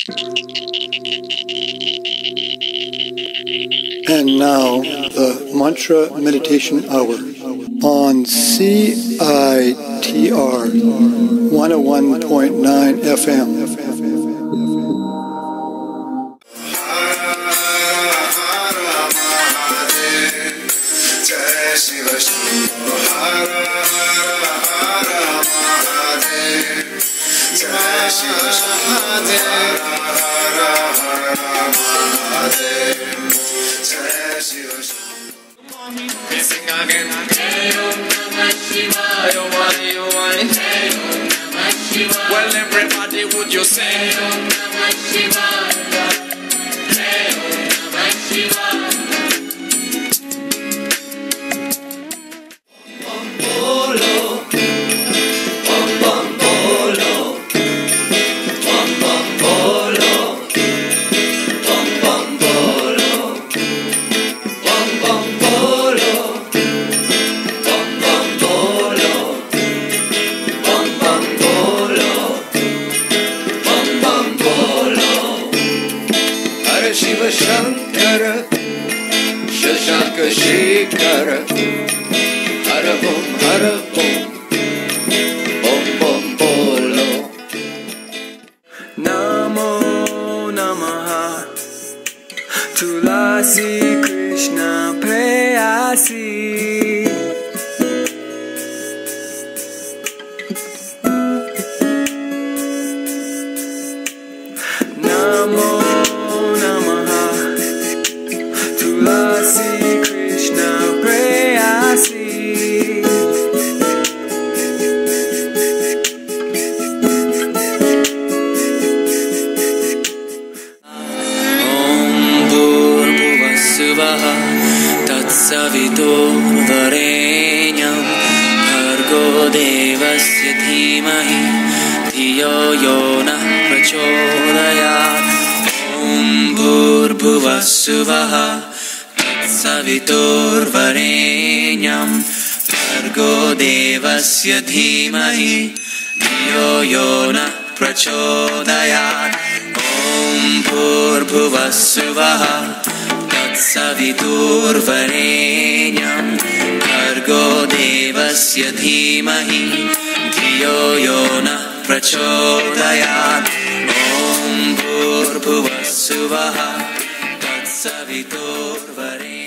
And now, the Mantra Meditation Hour on CITR 101.9 FM. Well, everybody, would you say? Shiva Shankara, Shashanka Shikara, Hara Bom, Bom Bom Bolo. Namo Namaha, Tulasi Krishna Prayasi. Namo Krishna Prayasi. Om Bhurvasvaha Tatsaviturvarenyam Bhargo Devasya Dhimahi Dhiyo Yonah Prachodayat. Om Bhurvasvaha Saviturvarenyam Bhargo Devasya Dhimahi Dhiyo Yonah Prachodayat. Om Bhurvasvaha Saviturvarenyam Bhargo Devasya Dhimahi Dhiyo Yonah Prachodayat. Om Bhurvasvaha Saviturvarenyam